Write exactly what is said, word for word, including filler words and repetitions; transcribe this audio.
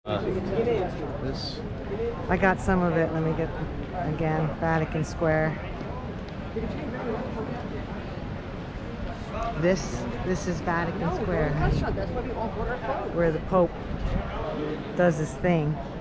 Uh, this. I got some of it. Let me get, again, Vatican Square. This, this is Vatican Square, where the Pope does his thing.